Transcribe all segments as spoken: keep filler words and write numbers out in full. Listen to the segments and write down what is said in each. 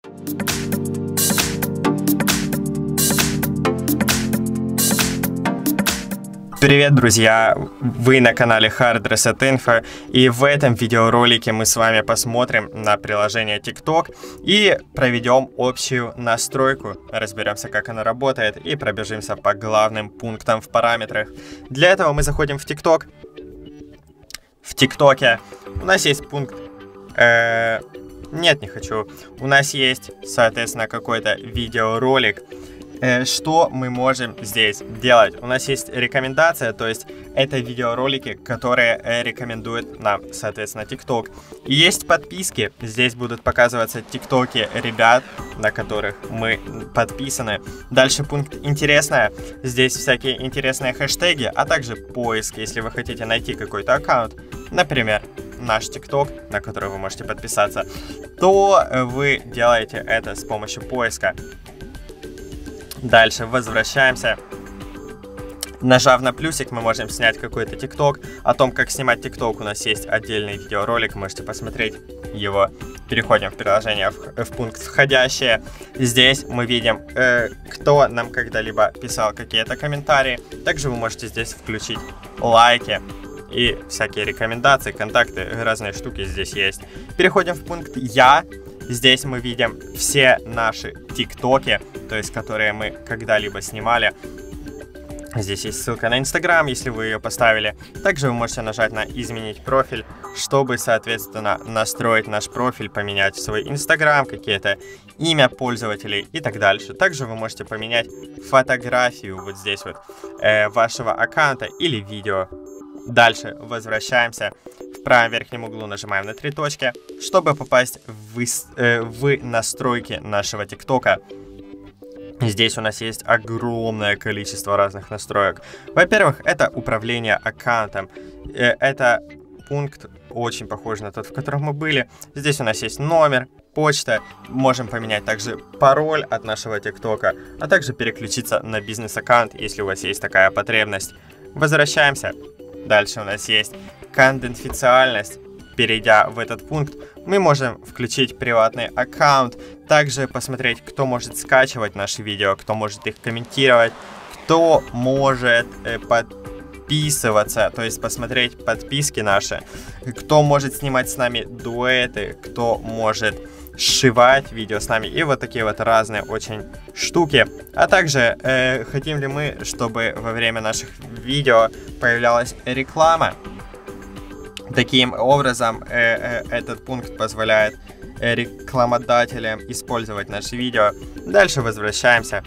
Привет, друзья! Вы на канале Hard Reset Info, и в этом видеоролике мы с вами посмотрим на приложение TikTok и проведем общую настройку, разберемся, как она работает, и пробежимся по главным пунктам в параметрах. Для этого мы заходим в TikTok. В ТикТоке у нас есть пункт... Э, нет, не хочу. У нас есть, соответственно, какой-то видеоролик. Что мы можем здесь делать? У нас есть рекомендация, то есть это видеоролики, которые рекомендует нам, соответственно, TikTok. И есть подписки, здесь будут показываться тиктоки ребят, на которых мы подписаны. Дальше пункт «Интересное», здесь всякие интересные хэштеги, а также поиск, если вы хотите найти какой-то аккаунт, например, наш TikTok, на который вы можете подписаться, то вы делаете это с помощью поиска. Дальше возвращаемся. Нажав на плюсик, мы можем снять какой-то ТикТок. О том, как снимать ТикТок, у нас есть отдельный видеоролик, можете посмотреть его. Переходим в приложение, в, в пункт «Входящие». Здесь мы видим, э, кто нам когда-либо писал какие-то комментарии. Также вы можете здесь включить лайки и всякие рекомендации, контакты, разные штуки здесь есть. Переходим в пункт «Я». Здесь мы видим все наши ТикТоки, то есть которые мы когда-либо снимали. Здесь есть ссылка на Инстаграм, если вы ее поставили. Также вы можете нажать на «Изменить профиль», чтобы, соответственно, настроить наш профиль, поменять свой Инстаграм, какие-то имя пользователей и так дальше. Также вы можете поменять фотографию вот здесь вот э, вашего аккаунта или видео. Дальше возвращаемся. В правом верхнем углу нажимаем на три точки, чтобы попасть в, э, в настройки нашего ТикТока. Здесь у нас есть огромное количество разных настроек. Во-первых, это управление аккаунтом. Э, это пункт очень похож на тот, в котором мы были. Здесь у нас есть номер, почта. Можем поменять также пароль от нашего ТикТока, а также переключиться на бизнес-аккаунт, если у вас есть такая потребность. Возвращаемся. Дальше у нас есть конфиденциальность. Перейдя в этот пункт, мы можем включить приватный аккаунт, также посмотреть, кто может скачивать наши видео, кто может их комментировать, кто может э, подписываться, то есть посмотреть подписки наши, кто может снимать с нами дуэты, кто может сшивать видео с нами, и вот такие вот разные очень штуки. А также э, хотим ли мы, чтобы во время наших видео появлялась реклама. Таким образом, э, э, этот пункт позволяет э, рекламодателям использовать наши видео. Дальше возвращаемся.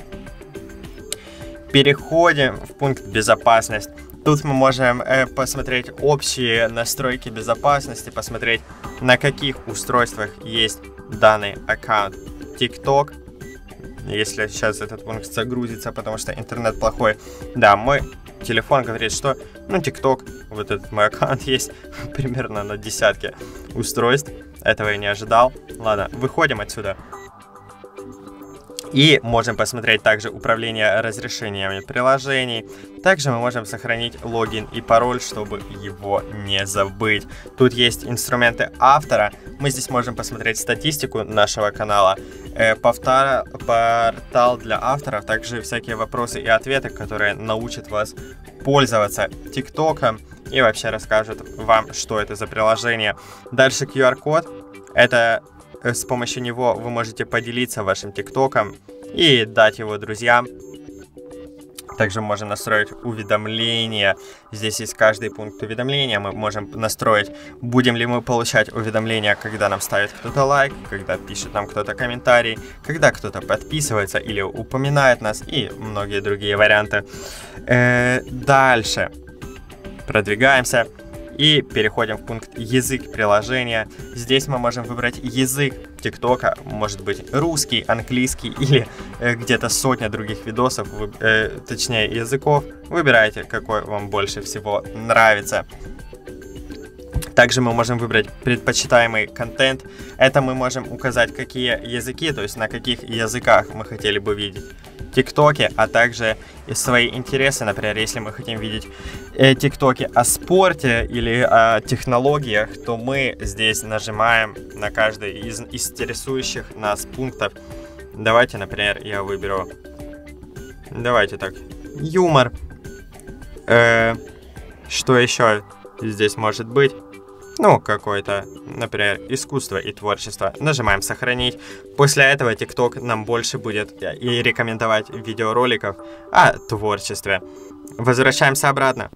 Переходим в пункт «Безопасность». Тут мы можем э, посмотреть общие настройки безопасности, посмотреть, на каких устройствах есть данный аккаунт TikTok. Если сейчас этот пункт загрузится, потому что интернет плохой. Да, мой телефон говорит, что, ну, TikTok, вот этот мой аккаунт есть примерно на десятке устройств. Этого я не ожидал. Ладно, выходим отсюда. И можем посмотреть также управление разрешениями приложений. Также мы можем сохранить логин и пароль, чтобы его не забыть. Тут есть инструменты автора. Мы здесь можем посмотреть статистику нашего канала, э, повтор, портал для авторов, также всякие вопросы и ответы, которые научат вас пользоваться ТикТоком и вообще расскажут вам, что это за приложение. Дальше ку ар код. Это... С помощью него вы можете поделиться вашим ТикТоком и дать его друзьям. Также мы можем настроить уведомления. Здесь есть каждый пункт уведомления. Мы можем настроить, будем ли мы получать уведомления, когда нам ставит кто-то лайк, когда пишет нам кто-то комментарий, когда кто-то подписывается или упоминает нас, и многие другие варианты. Э-э- дальше продвигаемся. И переходим в пункт «Язык приложения». Здесь мы можем выбрать язык ТикТока, может быть русский, английский или э, где-то сотня других видосов, вы, э, точнее языков. Выбирайте, какой вам больше всего нравится. Также мы можем выбрать предпочитаемый контент. Это мы можем указать, какие языки, то есть на каких языках мы хотели бы видеть тиктоки, а также и свои интересы. Например, если мы хотим видеть э, тиктоки о спорте или о технологиях, то мы здесь нажимаем на каждый из интересующих нас пунктов. Давайте, например, я выберу, давайте так, юмор. Э, что еще здесь может быть? Ну, какое-то, например, искусство и творчество. Нажимаем «Сохранить». После этого TikTok нам больше будет и рекомендовать видеороликов о творчестве. Возвращаемся обратно.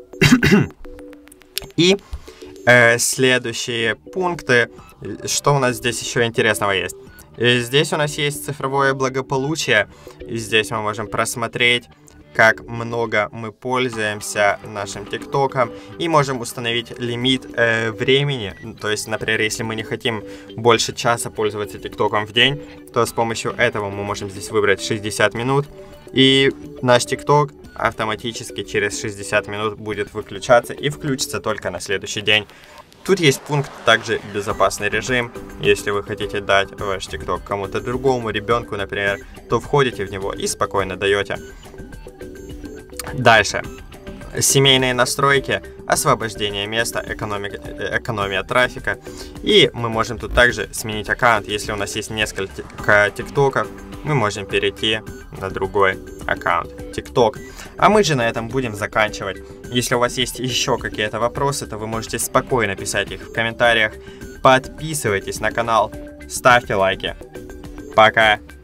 И э, следующие пункты. Что у нас здесь еще интересного есть? Здесь у нас есть цифровое благополучие. И здесь мы можем просмотреть, как много мы пользуемся нашим ТикТоком, и можем установить лимит э, времени. То есть, например, если мы не хотим больше часа пользоваться ТикТоком в день, то с помощью этого мы можем здесь выбрать шестьдесят минут, и наш ТикТок автоматически через шестьдесят минут будет выключаться и включится только на следующий день. Тут есть пункт также безопасный режим. Если вы хотите дать ваш ТикТок кому-то другому, ребенку, например, то входите в него и спокойно даете. Дальше. Семейные настройки, освобождение места, экономия, экономия трафика. И мы можем тут также сменить аккаунт. Если у нас есть несколько тиктоков, мы можем перейти на другой аккаунт тикток. А мы же на этом будем заканчивать. Если у вас есть еще какие-то вопросы, то вы можете спокойно писать их в комментариях. Подписывайтесь на канал, ставьте лайки. Пока!